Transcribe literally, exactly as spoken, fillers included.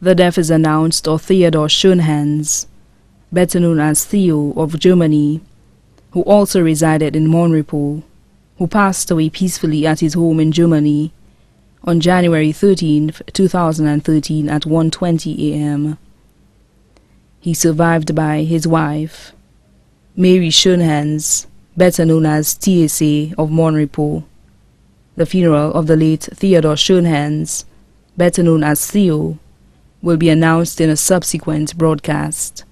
The death is announced of Theodor Schönhans, better known as Theo, of Germany, who also resided in Monrepos, who passed away peacefully at his home in Germany on January thirteenth, two thousand thirteen at one twenty a m He survived by his wife, Mary Schönhans, better known as T S A, of Monrepos. The funeral of the late Theodor Schönhans, better known as Theo, will be announced in a subsequent broadcast.